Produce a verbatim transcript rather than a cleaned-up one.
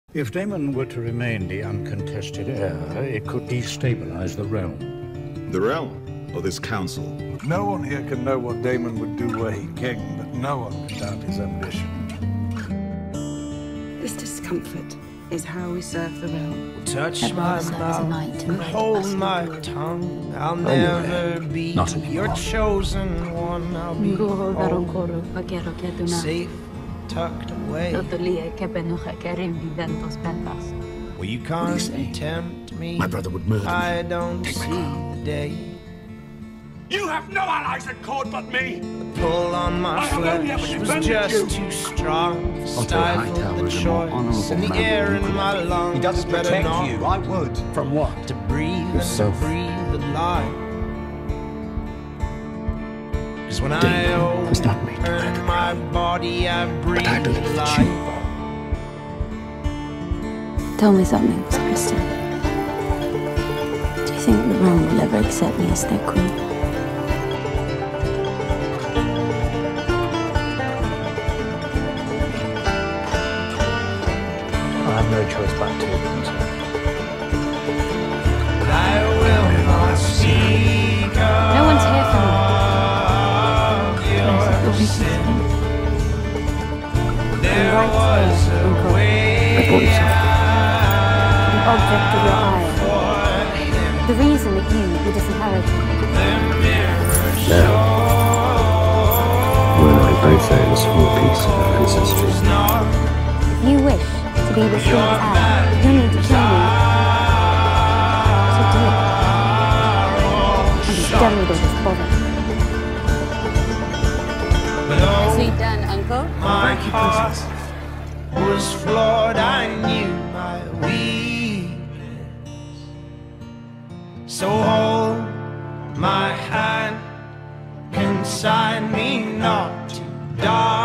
If Daemon were to remain the uncontested heir, it could destabilize the realm. The realm? Or this council? No one here can know what Daemon would do were he king, but no one can doubt his ambition. This discomfort is how we serve the realm. Touch my mouth and hold my tongue. I'll never be your chosen one. I'll be home, safe, tucked away. Well, you can't tempt me. My brother would murder me. I don't see the day. You have no allies at court but me! The pull on my flesh was just too strong. Stifled the choice in the air in my lungs. He doesn't protect you, I would. From what? To breathe and to breathe the life. Cause when I open my body, I breathe life. Tell me something, Kristen. Do you think the realm will ever accept me as their queen? I have no choice but to. I will not speak of No one's here for your sin. There was a way I bought you something. The object of your eye. The reason that you were disinherited. Now, you and I both own a small piece of our ancestry. If you wish to be the king's heir, you need to kill me. So do it. And be done with all this bother. Sweet done, Uncle. Thank you, Princess. Was flawed, I knew my weakness. So hold my hand, consign me not to die.